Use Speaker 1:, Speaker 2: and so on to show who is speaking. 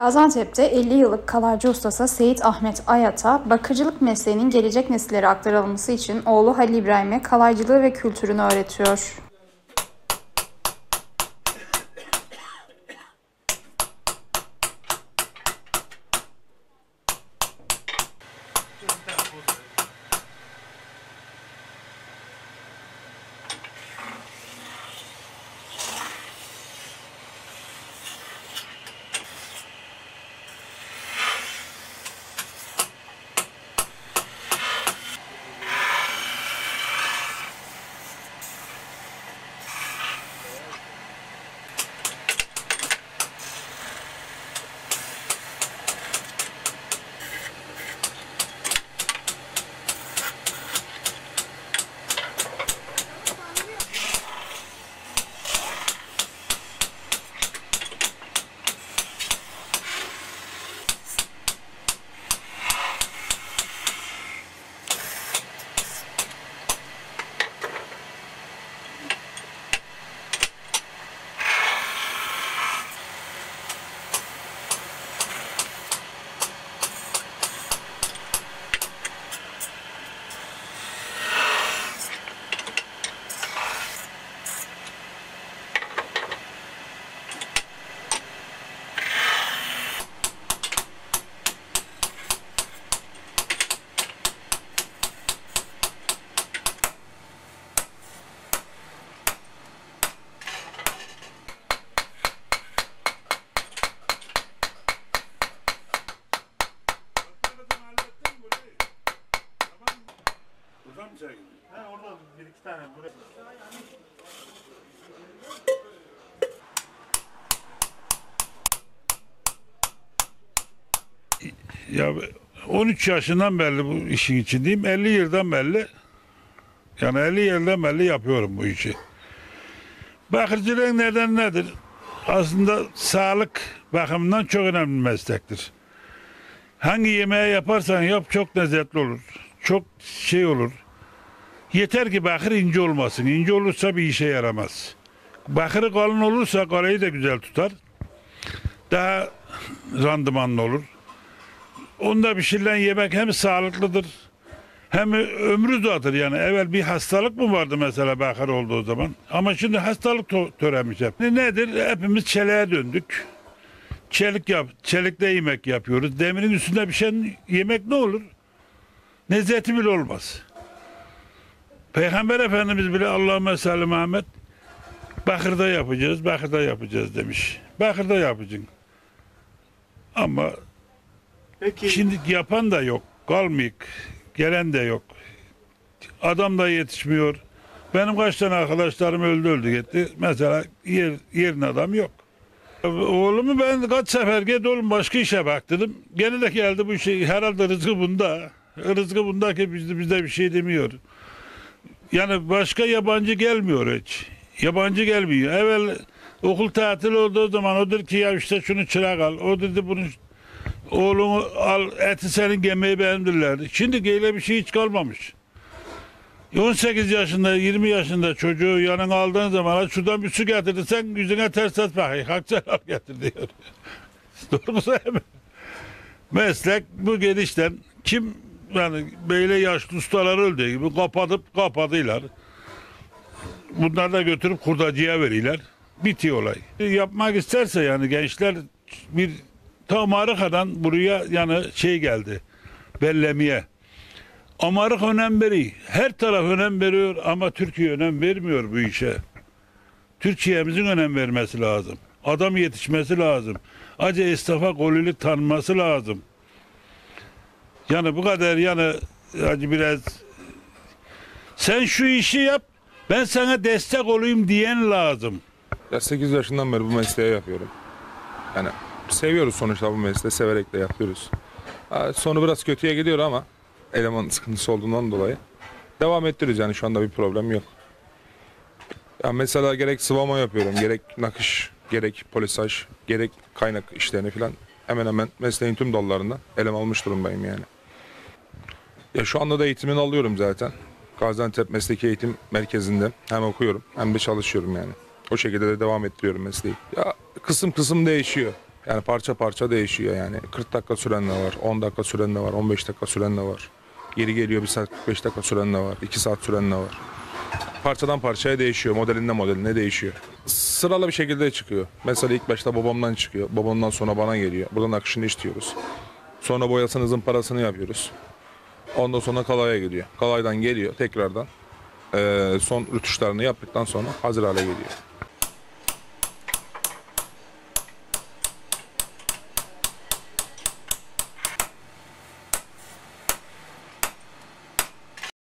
Speaker 1: Gaziantep'te 50 yıllık kalaycı ustası Seyit Ahmet Ayat'a bakırcılık mesleğinin gelecek nesillere aktarılması için oğlu Halil İbrahim'e kalaycılığı ve kültürünü öğretiyor.
Speaker 2: Orada bir iki tane buraya.
Speaker 3: Ya 13 yaşından beri bu işin içindeyim. 50 yıldan beri, yani 50 yıldan beri yapıyorum bu işi. Bakırcılığın neden nedir? Aslında sağlık bakımından çok önemli bir meslektir. Hangi yemeği yaparsan yap çok lezzetli olur. Çok şey olur. Yeter ki bakır ince olmasın. İnce olursa bir işe yaramaz. Bakırı kalın olursa kalayı da güzel tutar. Daha randımanlı olur. Onda pişirilen yemek hem sağlıklıdır hem ömrü uzatır. Yani evvel bir hastalık mı vardı mesela bakır olduğu zaman? Ama şimdi hastalık türemiş hep. Nedir? Hepimiz çeliğe döndük. Çelikle yemek yapıyoruz. Demirin üstünde pişen yemek ne olur? Lezzeti bile olmaz. Peygamber Efendimiz bile Allahümme salli Muhammed bakırda yapacağız demiş. Bakırda yapacaksın. Ama peki, şimdi yapan da yok, kalmayık, gelen de yok. Adam da yetişmiyor. Benim kaç tane arkadaşlarım öldü gitti. Mesela yerin adam yok. Oğlumu ben kaç sefer git oğlum başka işe bak dedim. Gene de geldi bu şey, herhalde rızkı bunda. Rızkı bunda ki bizde bir şey demiyor. Yani başka yabancı gelmiyor hiç. Yabancı gelmiyor. Evvel okul tatili olduğu zaman o dedi ki ya işte şunu çırak al. O dedi bunu oğlunu al, eti senin yemeği beğendirlerdi. Şimdi öyle bir şey hiç kalmamış. 18 yaşında, 20 yaşında çocuğu yanına aldığın zaman şuradan bir su getirirsen yüzüne ters et bakayım. Hakçal al getir diyor. Doğru mu sayayım? Meslek bu gelişten kim yani böyle yaşlı ustalar öldüğü gibi kapadılar. Bunları da götürüp kurdacıya verirler. Bitiyor olay. Yapmak isterse yani gençler bir tam Amerika'dan buraya yani şey geldi. Bellemeye. Amerika önem veriyor. Her taraf önem veriyor ama Türkiye önem vermiyor bu işe. Türkiye'mizin önem vermesi lazım. Adam yetişmesi lazım. Acı esnafa kolülük tanınması lazım. Yani bu kadar yani acı biraz sen şu işi yap ben sana destek olayım diyen lazım.
Speaker 4: Ya 8 yaşından beri bu mesleği yapıyorum. Yani seviyoruz sonuçta bu mesleği, severek de yapıyoruz. Sonu biraz kötüye gidiyor ama eleman sıkıntısı olduğundan dolayı devam ettiriyoruz yani şu anda bir problem yok. Ya mesela gerek sıvama yapıyorum, gerek nakış, gerek polisaj, gerek kaynak işlerini falan hemen hemen mesleğin tüm dallarında elem almış durumdayım yani. Ya şu anda da eğitimini alıyorum zaten. Gaziantep Mesleki Eğitim Merkezi'nde hem okuyorum hem de çalışıyorum yani. O şekilde de devam ettiriyorum mesleği. Ya kısım kısım değişiyor. Yani parça parça değişiyor yani. 40 dakika süren de var, 10 dakika süren de var, 15 dakika süren de var. Geri geliyor 1 saat 45 dakika süren de var, 2 saat süren de var. Parçadan parçaya değişiyor, modelinden modeline değişiyor. Sıralı bir şekilde çıkıyor. Mesela ilk başta babamdan çıkıyor, babamdan sonra bana geliyor. Buradan akışını işliyoruz. Sonra boyasını, zımparasını yapıyoruz. Ondan sonra kalaya geliyor. Kalaydan geliyor tekrardan. Son rötuşlarını yaptıktan sonra hazır hale geliyor.